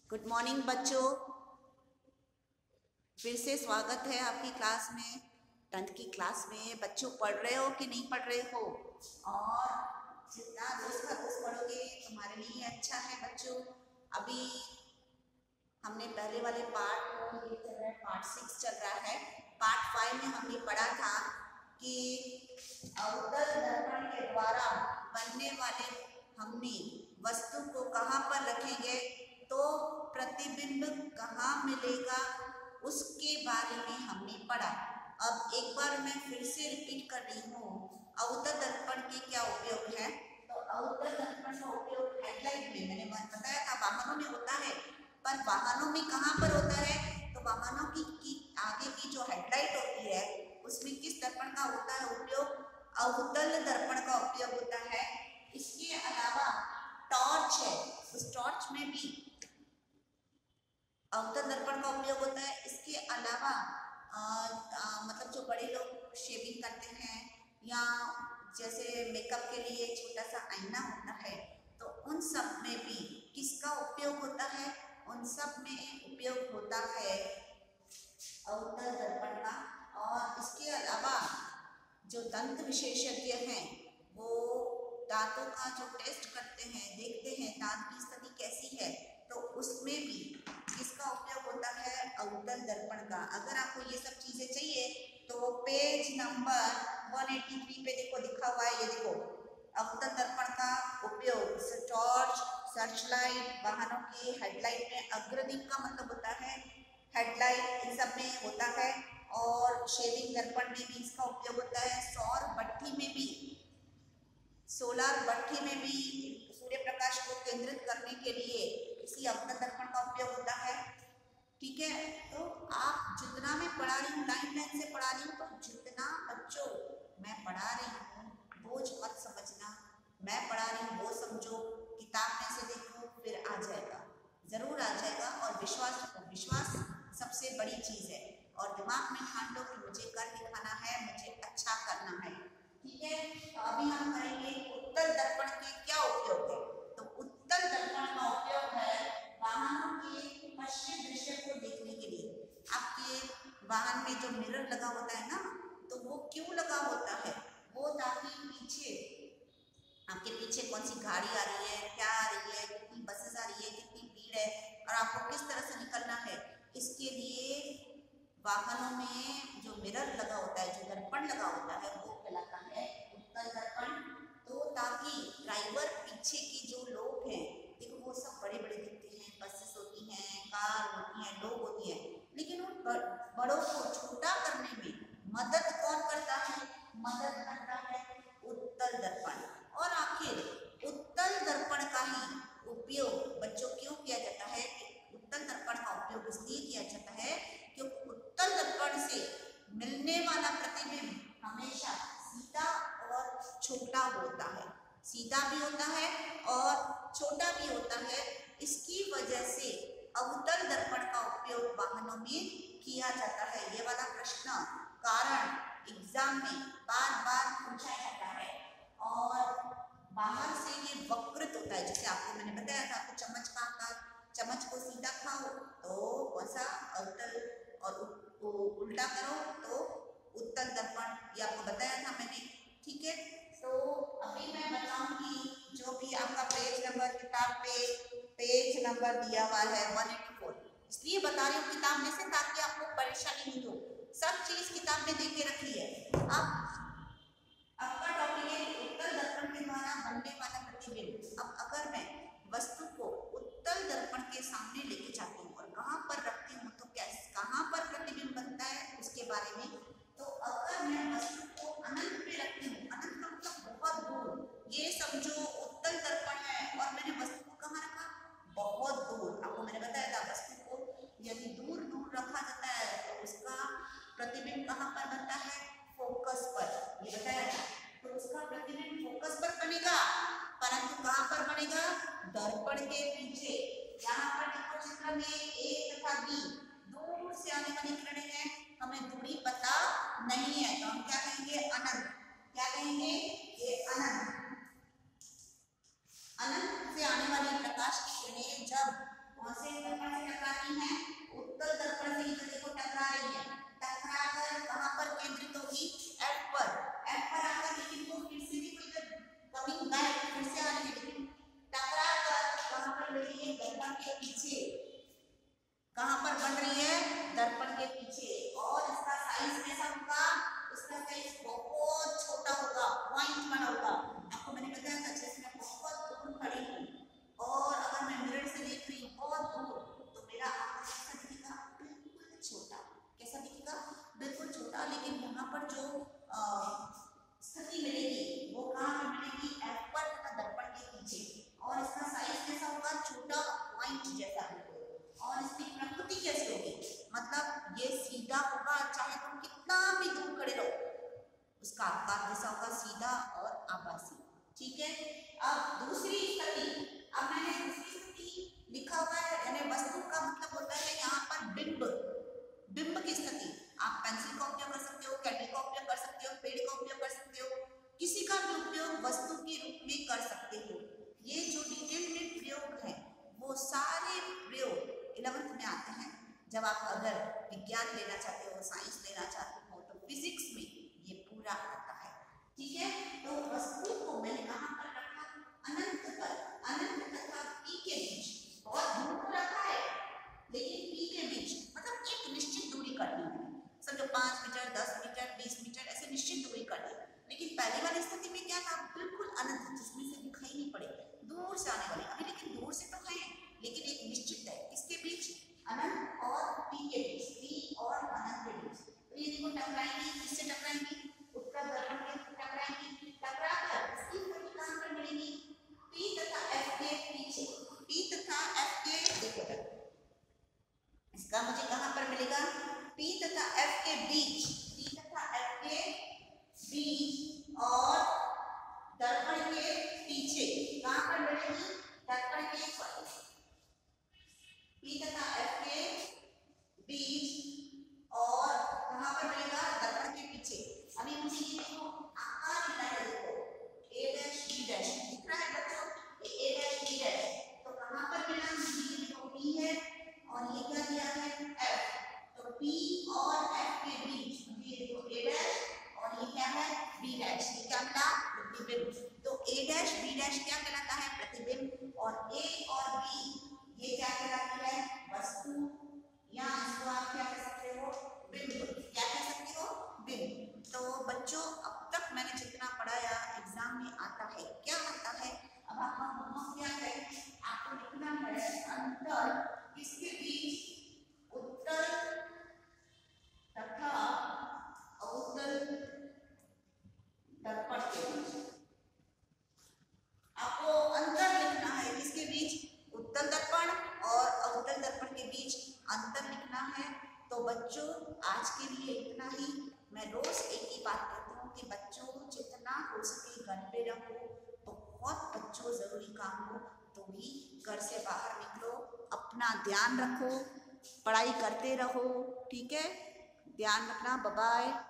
Good morning बच्चों, फिर से स्वागत है आपकी क्लास में। 10th की क्लास में बच्चों पढ़ रहे हो कि नहीं पढ़ रहे हो? और जितना रोज का रोज पढ़ोगे तुम्हारे लिए अच्छा है बच्चों। अभी हमने पहले वाले पार्ट को, ये चल रहा है पार्ट 6 चल रहा है। पार्ट 5 में हमने पढ़ा था कि अवतल दर्पण के द्वारा बनने वाले हमने वस्तु को कहाँ पर रखेंगे तो प्रतिबिंब कहाँ मिलेगा उसके बारे में हमने पढ़ा। अब एक बार मैं फिर से रिपीट कर रही हूँ, अवतल दर्पण के क्या उपयोग है। तो अवतल दर्पण का उपयोग हेडलाइट में मैंने बताया था वाहनों में होता है, पर वाहनों में कहाँ पर होता है तो वाहनों की आगे की जो हेडलाइट होती है उसमें किस दर्पण का होता है उपयोग? अवतल दर्पण का उपयोग होता है। इसके अलावा टॉर्च है, उस टॉर्च में भी अवतल दर्पण का उपयोग होता है। इसके अलावा मतलब जो बड़े लोग शेविंग करते हैं या जैसे मेकअप के लिए छोटा सा आईना होता है तो उन सब में भी किसका उपयोग होता है? उन सब में उपयोग होता है अवतल दर्पण का। और इसके अलावा जो दंत विशेषज्ञ हैं वो दांतों का जो टेस्ट करते हैं, देखते हैं दांत की स्थिति कैसी है, तो उसमें भी किसका उपयोग होता है? अवतल दर्पण का। अगर आपको ये सब चीजें चाहिए तो पेज नंबर 183 पे देखो लिखा हुआ है, ये देखो अवतल दर्पण का उपयोग टॉर्च, सर्चलाइट, वाहनों की हेडलाइट में अग्रदीप का मतलब होता है हेडलाइट, इन सब में होता है। और शेविंग दर्पण में भी इसका उपयोग होता है। सौर भट्ठी में भी, सोलर भट्ठी में भी सूर्य प्रकाश को केंद्रित करने के लिए इसी अवतल दर्पण का उपयोग होता है। ठीक है, तो आप जितना मैं पढ़ा रही हूँ लाइन से पढ़ा रही हूँ, तो जितना बच्चों मैं पढ़ा रही हूँ बोझ मत समझना, मैं पढ़ा रही हूँ वो समझो। किताब में से देखो फिर आ जाएगा, जरूर आ जाएगा। और विश्वास रखो, विश्वास सबसे बड़ी चीज है। और दिमाग में ठान लो कि मुझे कर दिखाना है, मुझे अच्छा करना है। ठीक है, तो अभी हम करेंगे उत्तल दर्पण के क्या उपयोग है। तो उत्तल दर्पण का उपयोग है वाहनों के पश्चिम दृश्य को देखने के लिए। आपके वाहन में जो मिरर लगा होता है ना, तो वो क्यों लगा होता है? वो ताकि पीछे, आपके पीछे कौन सी गाड़ी आ रही है, क्या आ रही है, कितनी बसेस आ रही है, कितनी भीड़ है और आपको किस तरह से निकलना है, इसके लिए वाहनों में जो मिरर लगा होता है, जो दर्पण लगा होता है, वो कहलाता है उत्तल दर्पण। तो ताकि ड्राइवर पीछे के जो लोग हैं, देखो वो सब बड़े बड़े दिखते हैं, बसेस होती हैं, कार होती हैं, लोग होती हैं, लेकिन उन बड़ों को छोटा करने में मदद कौन करता है? मदद करता है उत्तल दर्पण। और आखिर उत्तल दर्पण का ही उपयोग बच्चों क्यों किया जाता है? उत्तल दर्पण का उपयोग इसलिए किया जाता है क्योंकि उत्तल दर्पण से मिलने वाला प्रतिबिंब हमेशा सीधा और छोटा होता है, सीधा भी होता है और छोटा भी होता है। इसकी वजह से अवतल दर्पण का उपयोग वाहनों में किया जाता है। ये वाला प्रश्न कारण एग्जाम में बार बार पूछा जाता है। और बाहर से ये वक्रित होता है, जैसे आपको मैंने बताया था, आपको चम्मच का आकार, चम्मच को सीधा खाओ तो कौन सा? अवतल, और उल्टा करो तो उत्तल दर्पण, ये आपको बताया था मैंने। ठीक है, तो अभी मैं बताऊंगी जो भी आपका पेज नंबर किताब पे पेज नंबर दिया हुआ है 184, इसलिए बता रही हूँ किताब में से ताकि आपको परेशानी नहीं हो। सब चीज किताब में दे के रखी है। अब आपका टॉपिक है उत्तल दर्पण के द्वारा बनने वाला प्रतिबिंब। अब अगर मैं वस्तु को उत्तल दर्पण के सामने लेके जाती हूँ और कहाँ पर रखती हूँ तो कैसे, कहाँ पर प्रतिबिंब बनता है उसके बारे में। तो अगर मैं वस्तु को अनंत पे रखती हूँ, अनंत का मतलब बहुत दूर, ये समझो उत्तल दर्पण है और मैंने वस्तु को कहाँ रखा? बहुत दूर। आपको मैंने बताया था वस्तु को यदि दूर दूर रखा जाता है तो उसका प्रतिबिंब कहाँ पर बनता है? फोकस पर, ये बताया था। तो उसका प्रतिबिंब फोकस पर बनेगा, परंतु कहाँ पर बनेगा? दर्पण के पीछे। यहाँ पर देखो चित्र में ए तथा बी दूर से आने वाली किरणें हैं, हमें दूरी पता नहीं है तो हम क्या कहेंगे? अनंत। क्या कहेंगे? ये अनंत। अनंत से आने वाली प्रकाश की किरणें जब कौन से दर्पण कहाँ पर बन रही है? दर्पण के पीछे। और इसका साइज कैसा होगा? इसका साइज बहुत छोटा होगा, पॉइंट बना होगा। आपको मैंने बताया था जैसे मैं बहुत दूर खड़ी हूँ और अगर मैं मिरर से देख रही हूँ बहुत दूर, तो मेरा आंख कैसा दिखेगा? बिल्कुल छोटा। कैसा दिखेगा? बिल्कुल छोटा। लेकिन यहाँ पर जो स्थिति मिलेगी वो कहाँ पे मिलेगी? एफ पर तथा दर्पण के पीछे। और इसका साइज कैसा होगा? छोटा, पॉइंट जैसा। और इसकी प्रकृति कैसी होगी? मतलब ये सीधा होगा, चाहे तुम कितना भी दूर खड़े रहो, उसका आकार जैसा होगा, सीधा और आभासी। ठीक है। अब दूसरी स्थिति, अब मैंने दूसरी स्थिति लिखा हुआ है, यानी वस्तु का मतलब होता है यहाँ पर बिंब। बिंब की स्थिति आप पेंसिल का उपयोग कर सकते हो, कैंडल का उपयोग कर सकते हो, पेड़ का उपयोग कर सकते हो, किसी का भी उपयोग वस्तु के रूप में कर सकते हो। ये जो डिटेल में प्रयोग है वो सारे प्रयोग 11th में आते हैं। जब आप अगर विज्ञान लेना चाहते हो, साइंस लेना चाहते हो, तो फिजिक्स में ये पूरा आता है। ठीक है। तो वस्तु को मैंने कहाँ पर रखा? अनंत पर। अनंत तथा पी के बीच। बहुत दूर तो रखा है, लेकिन पी के बीच मतलब एक निश्चित दूरी करनी है। समझो 5 मीटर, 10 मीटर, 20 मीटर, ऐसे निश्चित दूरी करनी। लेकिन पहले वाली स्थिति में क्या था? बिल्कुल अनंत, जिसमें से दिखाई नहीं पड़े, दूर से आने वाले। अभी लेकिन दूर से तो है, लेकिन एक निश्चित है। इसके बीच अनंत और पी के बीच, पी और अनंत के बीच। तो ये देखो टकराएंगी, किससे टकराएंगी? उत्तर दर्पण के टकराएंगी। टकराकर इसकी स्थिति कहाँ पर मिलेगी? पी तथा एफ के पीछे। पी तथा एफ के, देखो इसका मुझे कहाँ पर मिलेगा? पी तथा एफ के बीच। पी तथा एफ के बीच और दर्पण के पीछे कहाँ पर मिलेगी? दर्पण के पी तथा एफ के बीच और कहाँ पर मिलेगा? दर्पण के पीछे। अभी मुझे ये देखो आकार दिख रहा है, देखो ए डैश बी डैश दिख रहा है बच्चों, ए डैश बी डैश। तो कहाँ पर मिला? मुझे ये देखो पी है और ये क्या दिया है? एफ। तो पी और एफ के बीच मुझे ये देखो ए डैश और ये क्या है? B dash. ये क्या मिला? प्रतिबिंब। तो ए डैश बी डैश क्या कहलाता है? प्रतिबिंब। और ए और बी ये क्या कहलाती है? वस्तु। या इसको आप क्या कह सकते हो? बिंब। क्या कह सकते हो? बिंब। तो बच्चों अब तक मैंने जितना पढ़ाया एग्जाम में आता है। क्या आता है? अब आपका होमवर्क क्या है? आपको लिखना है अंतर किसके बीच? उत्तर तथा अवतल दर्पण के बीच। आपको अंतर लिखना है किसके बीच? उत्तल दर्पण और अवतल दर्पण के बीच अंतर लिखना है। तो बच्चों आज के लिए इतना ही। मैं रोज एक ही बात कहती हूँ कि बच्चों जितना हो सके घर पे रहो। बहुत बच्चों जरूरी काम हो तो भी घर से बाहर निकलो, अपना ध्यान रखो, पढ़ाई करते रहो। ठीक है, ध्यान रखना। Bye bye.